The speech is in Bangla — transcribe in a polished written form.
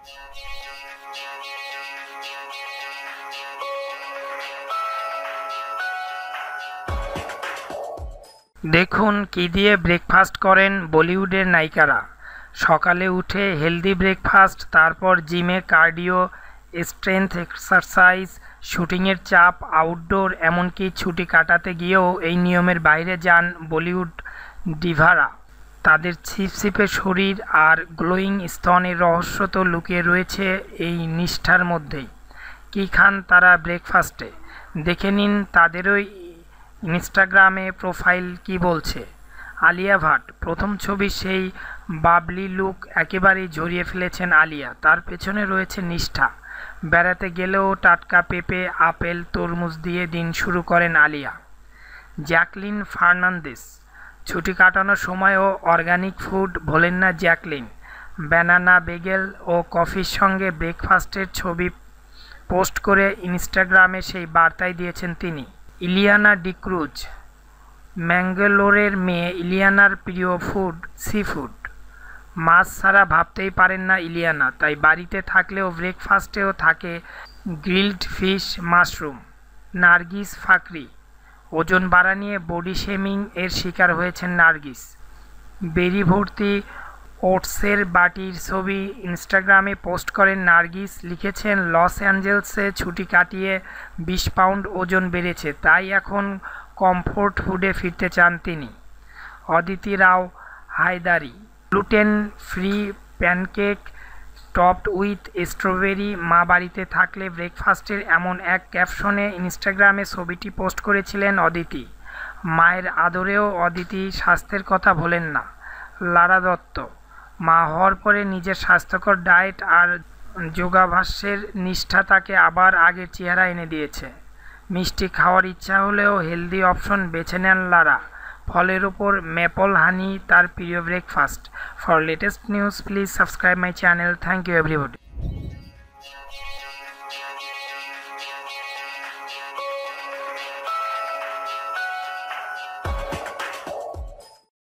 দেখুন কি দিয়ে ব্রেকফাস্ট করেন বলিউডের নায়িকারা। সকালে উঠে হেলদি ব্রেকফাস্ট, তারপর জিমে কার্ডিও, স্ট্রেংথ এক্সারসাইজ, শুটিংয়ের চাপ, আউটডোর, এমনকি ছুটি কাটাতে গিয়েও এই নিয়মের বাইরে যান বলিউড ডিভারা। তাদের ছিপছিপে শরীর আর গ্লোয়িং স্তনের রহস্য তো লুকিয়ে রয়েছে এই নিষ্ঠার মধ্যেই। কী খান তারা ব্রেকফাস্টে, দেখে নিন তাদেরই ইনস্টাগ্রামে প্রোফাইল কি বলছে। আলিয়া ভাট প্রথম ছবি, সেই বাবলি লুক একেবারেই ঝরিয়ে ফেলেছেন আলিয়া। তার পেছনে রয়েছে নিষ্ঠা। বেড়াতে গেলেও টাটকা পেঁপে, আপেল, তরমুজ দিয়ে দিন শুরু করেন আলিয়া। জ্যাকলিন ফার্নান্দেজ ছুটি কাটানোর সময়ও অর্গানিক ফুড ভোলেন না জ্যাকলিন। ব্যানানা, বেগেল ও কফির সঙ্গে ব্রেকফাস্টের ছবি পোস্ট করে ইনস্টাগ্রামে সেই বার্তাই দিয়েছেন তিনি। ইলিয়ানা ডিক্রুজ ম্যাঙ্গালোরের মেয়ে। ইলিয়ানার প্রিয় ফুড সি ফুড। মাছ ছাড়া ভাবতেই পারেন না ইলিয়ানা, তাই বাড়িতে থাকলেও ব্রেকফাস্টেও থাকে grilled fish, mushroom. Nargis Fakhri ওজন বাড়া নিয়ে বডি শেমিং এর শিকার হয়েছেন নার্গিস। বেরি ভর্তি ওটসের বাটির ছবি ইনস্টাগ্রামে পোস্ট করেন নার্গিস। লিখেছেন, লস অ্যাঞ্জেলসে ছুটি কাটিয়ে 20 পাউন্ড ওজন বেড়েছে, তাই এখন কমফোর্ট ফুডে ফিরতে চান তিনি। Aditi Rao Hydari gluten free pancake topped with strawberry. মা বাড়িতে থাকলে ব্রেকফাস্টের এমন এক ক্যাপশনে ইনস্টাগ্রামে ছবিটি পোস্ট করেছিলেন অদিতি। মায়ের আদরেও অদিতি স্বাস্থ্যের কথা ভোলেন না। লারা দত্ত মা হওয়ার পরে নিজের স্বাস্থ্যকর ডায়েট আর যোগাভ্যাসের নিষ্ঠা তাকে আবার আগের চেহারা এনে দিয়েছে। মিষ্টি খাওয়ার ইচ্ছা হলেও হেলদি অপশন বেছে নেন লারা। ফলের ওপর মেপল হানি তার প্রিয় breakfast. For latest news please subscribe my channel. Thank you everybody.